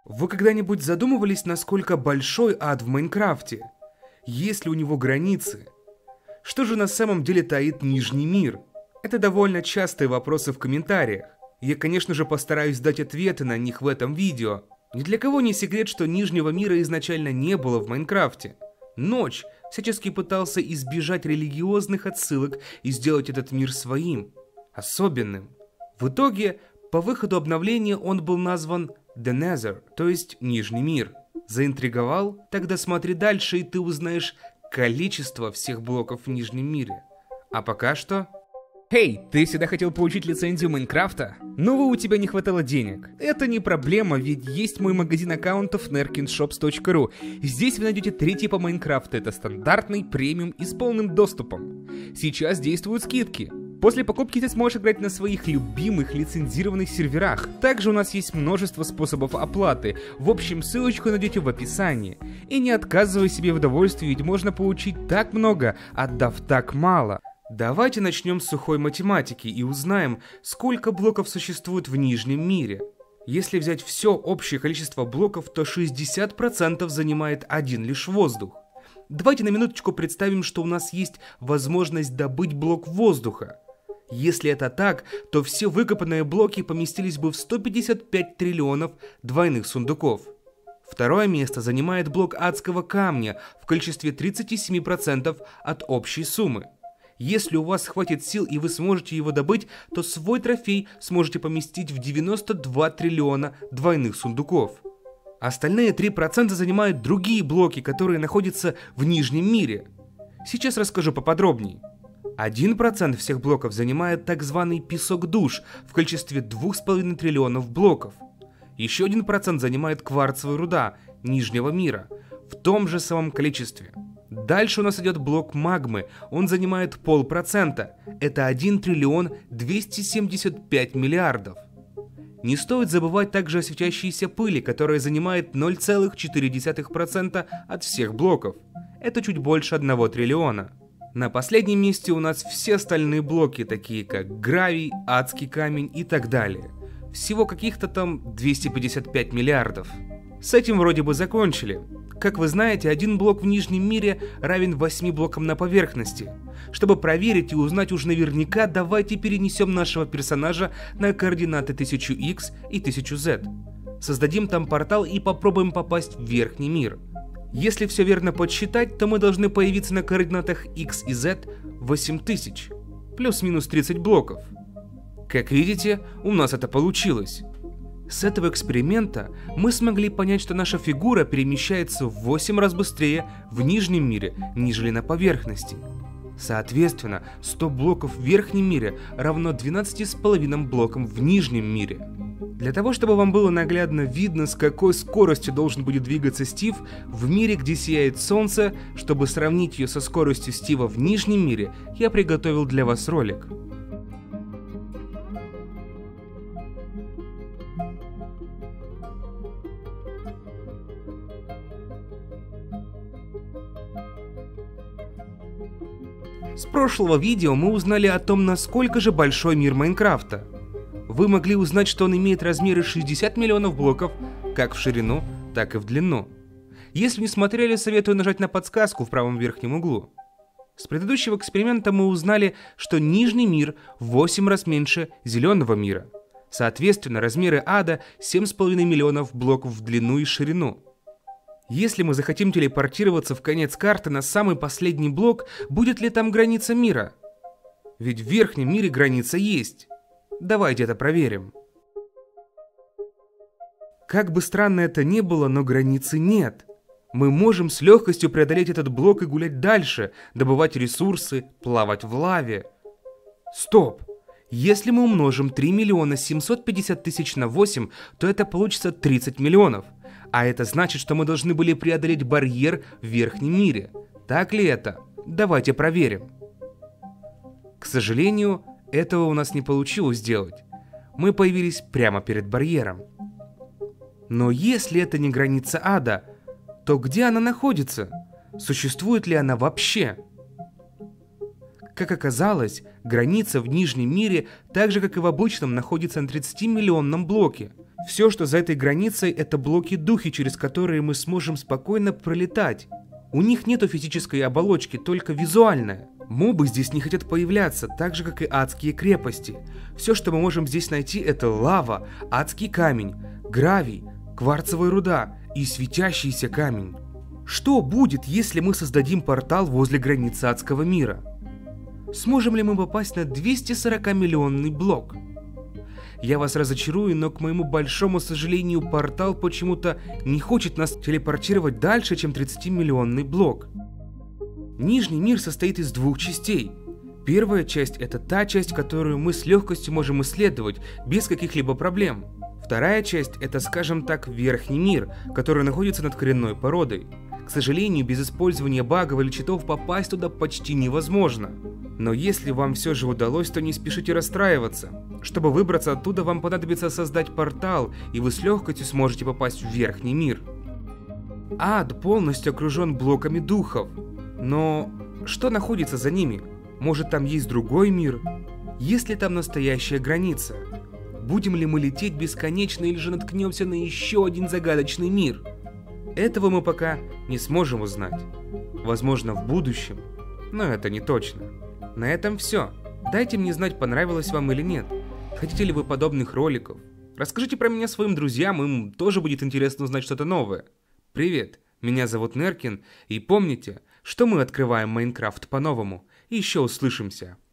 Вы когда-нибудь задумывались, насколько большой ад в Майнкрафте? Есть ли у него границы? Что же на самом деле таит Нижний мир? Это довольно частые вопросы в комментариях. Я, конечно же, постараюсь дать ответы на них в этом видео. Ни для кого не секрет, что Нижнего мира изначально не было в Майнкрафте. Ночь всячески пытался избежать религиозных отсылок и сделать этот мир своим, особенным. В итоге, по выходу обновления он был назван The Nether, то есть Нижний мир. Заинтриговал? Тогда смотри дальше, и ты узнаешь количество всех блоков в Нижнем мире. А пока что... Эй, ты всегда хотел получить лицензию Майнкрафта? Но у тебя не хватало денег. Это не проблема, ведь есть мой магазин аккаунтов nerkinshops.ru. Здесь вы найдете 3 типа Майнкрафта. Это стандартный, премиум и с полным доступом. Сейчас действуют скидки. После покупки ты сможешь играть на своих любимых лицензированных серверах. Также у нас есть множество способов оплаты. В общем, ссылочку найдете в описании. И не отказывай себе в удовольствии, ведь можно получить так много, отдав так мало. Давайте начнем с сухой математики и узнаем, сколько блоков существует в Нижнем мире. Если взять все общее количество блоков, то 60% занимает один лишь воздух. Давайте на минуточку представим, что у нас есть возможность добыть блок воздуха. Если это так, то все выкопанные блоки поместились бы в 155 триллионов двойных сундуков. Второе место занимает блок адского камня в количестве 37% от общей суммы. Если у вас хватит сил и вы сможете его добыть, то свой трофей сможете поместить в 92 триллиона двойных сундуков. Остальные 3% занимают другие блоки, которые находятся в Нижнем мире. Сейчас расскажу поподробнее. 1% всех блоков занимает так званый песок душ в количестве 2,5 триллионов блоков. Еще 1% занимает кварцевая руда Нижнего мира в том же самом количестве. Дальше у нас идет блок магмы, он занимает 0,5%, это 1 триллион 275 миллиардов. Не стоит забывать также о светящейся пыли, которая занимает 0,4% от всех блоков, это чуть больше 1 триллиона. На последнем месте у нас все остальные блоки, такие как гравий, адский камень и так далее. Всего каких-то там 255 миллиардов. С этим вроде бы закончили. Как вы знаете, один блок в Нижнем мире равен 8 блокам на поверхности. Чтобы проверить и узнать уж наверняка, давайте перенесем нашего персонажа на координаты 1000X и 1000Z. Создадим там портал и попробуем попасть в Верхний мир. Если все верно подсчитать, то мы должны появиться на координатах X и Z 8000, плюс-минус 30 блоков. Как видите, у нас это получилось. С этого эксперимента мы смогли понять, что наша фигура перемещается в 8 раз быстрее в Нижнем мире, нежели на поверхности. Соответственно, 100 блоков в Верхнем мире равно 12,5 блокам в Нижнем мире. Для того, чтобы вам было наглядно видно, с какой скоростью должен будет двигаться Стив в мире, где сияет солнце, чтобы сравнить ее со скоростью Стива в Нижнем мире, я приготовил для вас ролик. С прошлого видео мы узнали о том, насколько же большой мир Майнкрафта. Вы могли узнать, что он имеет размеры 60 миллионов блоков, как в ширину, так и в длину. Если не смотрели, советую нажать на подсказку в правом верхнем углу. С предыдущего эксперимента мы узнали, что Нижний мир в 8 раз меньше Зеленого мира. Соответственно, размеры ада 7,5 миллионов блоков в длину и ширину. Если мы захотим телепортироваться в конец карты на самый последний блок, будет ли там граница мира? Ведь в Верхнем мире граница есть. Давайте это проверим. Как бы странно это ни было, но границы нет. Мы можем с легкостью преодолеть этот блок и гулять дальше, добывать ресурсы, плавать в лаве. Стоп! Если мы умножим 3 миллиона 750 тысяч на 8, то это получится 30 миллионов. А это значит, что мы должны были преодолеть барьер в Верхнем мире. Так ли это? Давайте проверим. К сожалению, этого у нас не получилось сделать. Мы появились прямо перед барьером. Но если это не граница ада, то где она находится? Существует ли она вообще? Как оказалось, граница в Нижнем мире, так же как и в обычном, находится на 30-миллионном блоке. Все, что за этой границей, это блоки-духи, через которые мы сможем спокойно пролетать. У них нету физической оболочки, только визуальная. Мобы здесь не хотят появляться, так же, как и адские крепости. Все, что мы можем здесь найти, это лава, адский камень, гравий, кварцевая руда и светящийся камень. Что будет, если мы создадим портал возле границы адского мира? Сможем ли мы попасть на 240-миллионный блок? Я вас разочарую, но, к моему большому сожалению, портал почему-то не хочет нас телепортировать дальше, чем 30-миллионный блок. Нижний мир состоит из двух частей. Первая часть – это та часть, которую мы с легкостью можем исследовать, без каких-либо проблем. Вторая часть – это, скажем так, верхний мир, который находится над коренной породой. К сожалению, без использования багов или читов попасть туда почти невозможно. Но если вам все же удалось, то не спешите расстраиваться. Чтобы выбраться оттуда, вам понадобится создать портал, и вы с легкостью сможете попасть в верхний мир. Ад полностью окружен блоками духов. Но что находится за ними? Может, там есть другой мир? Есть ли там настоящая граница? Будем ли мы лететь бесконечно или же наткнемся на еще один загадочный мир? Этого мы пока не сможем узнать. Возможно, в будущем, но это не точно. На этом все. Дайте мне знать, понравилось вам или нет. Хотите ли вы подобных роликов? Расскажите про меня своим друзьям, им тоже будет интересно узнать что-то новое. Привет, меня зовут Неркин, и помните, что мы открываем Майнкрафт по-новому. Еще услышимся.